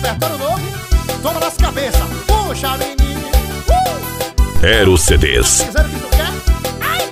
repertório novo, toma nas cabeças. Puxa, menino. Eros CDs. Dizendo que tu quer? Ai.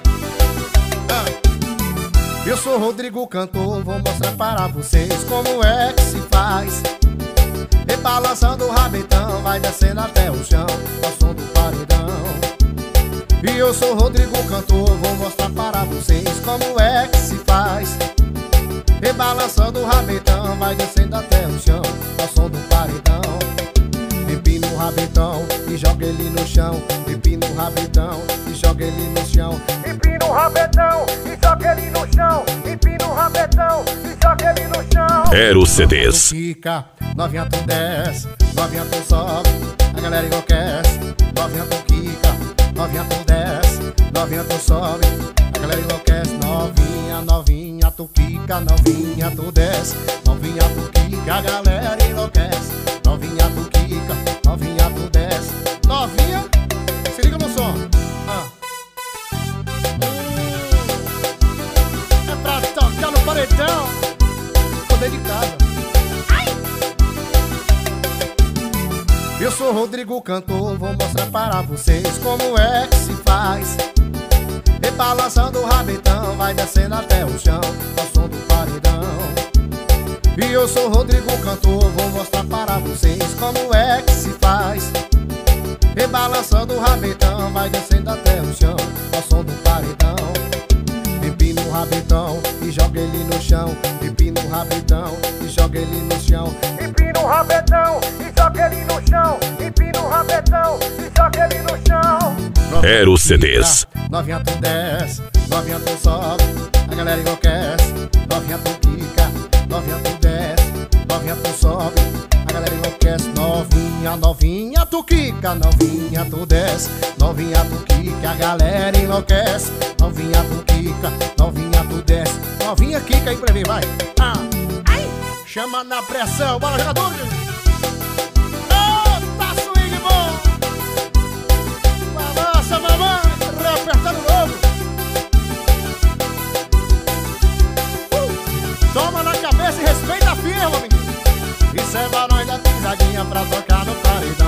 Eu sou Rodrigo Cantor, vou mostrar para vocês como é que se faz. Rebalançando o rabetão, vai descendo até o chão, ao som do paredão. E eu sou Rodrigo Cantor, vou mostrar para vocês como é que se faz. Rebalançando o rabetão, vai descendo até o chão, ao som do paredão. Empina o rabetão e joga ele no chão. Empina o rabetão e joga ele no chão. Empina o rabetão e joga ele no chão. Empina o rabetão e joga ele no chão. Eros CDs. Fica, novinha tu desce, novinha tu sobe, a galera enlouquece. Novinha tu quica, novinha tu desce, novinha tu sobe, a galera enlouquece. Novinha, novinha tu quica, novinha tu desce, novinha tu quica, a galera enlouquece. Novinha tu quica, novinha tu desce. Novinha, se liga no som. É pra tocar no paredão. Tô dentro de casa. Eu sou Rodrigo Cantor, vou mostrar para vocês como é que se faz. Rebalançando o rabetão, vai descendo até o chão, ao som do paredão. E eu sou Rodrigo Cantor, vou mostrar para vocês como é que se faz. Rebalançando o rabetão, vai descendo até o chão, ao som do paredão. Empina o rabetão e joga ele no chão. Empina o rabetão e joga ele no chão. Empina o rabetão e joga ele no chão. Empina o rabetão e joga ele no chão. Eros CDs. Novinha tu desce, novinha tu sobe, a galera enlouquece. Novinha tu quica, novinha tu desce, novinha tu sobe, a galera enlouquece. Novinha, novinha tu quica, novinha tu desce, novinha tu quica, a galera enlouquece. Novinha tu quica, novinha tu desce, novinha quica aí pra mim, vai. Ai. Chama na pressão, bora jogador. Tá swing bom. Balança, mamãe, repertório novo. Toma na cabeça e respeita a firma, menino. Isso é barulho da pisadinha pra tocar no paredão.